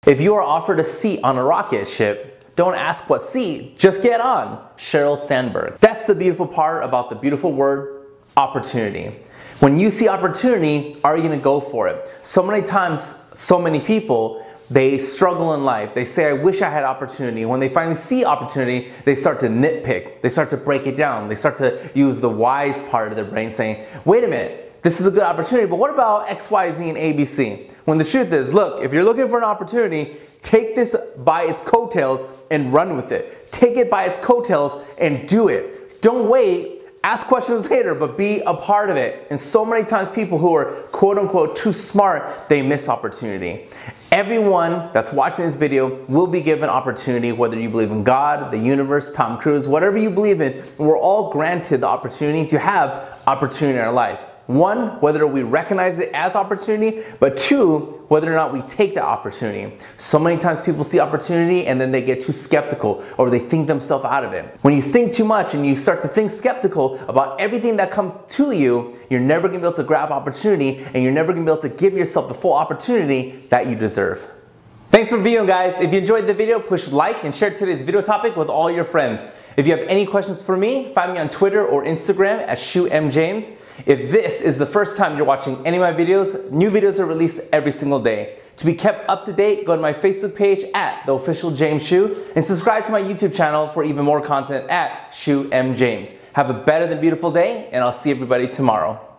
If you are offered a seat on a rocket ship, don't ask what seat, just get on. Sheryl Sandberg. That's the beautiful part about the beautiful word, opportunity. When you see opportunity, are you gonna go for it? So many times, so many people, they struggle in life. They say, I wish I had opportunity. When they finally see opportunity, they start to nitpick. They start to break it down. They start to use the wise part of their brain saying, wait a minute, this is a good opportunity, but what about X, Y, Z, and ABC? When the truth is, look, if you're looking for an opportunity, take this by its coattails and run with it. Take it by its coattails and do it. Don't wait. Ask questions later, but be a part of it. And so many times people who are quote unquote too smart, they miss opportunity. Everyone that's watching this video will be given opportunity, whether you believe in God, the universe, Tom Cruise, whatever you believe in. We're all granted the opportunity to have opportunity in our life. One, whether we recognize it as opportunity, but two, whether or not we take that opportunity. So many times people see opportunity and then they get too skeptical or they think themselves out of it. When you think too much and you start to think skeptical about everything that comes to you, you're never gonna be able to grab opportunity and you're never gonna be able to give yourself the full opportunity that you deserve. Thanks for viewing, guys. If you enjoyed the video, push like and share today's video topic with all your friends. If you have any questions for me, find me on Twitter or Instagram at ShootMJames. If this is the first time you're watching any of my videos, new videos are released every single day. To be kept up to date, go to my Facebook page at The Official James Shoot and subscribe to my YouTube channel for even more content at ShootMJames. Have a better than beautiful day, and I'll see everybody tomorrow.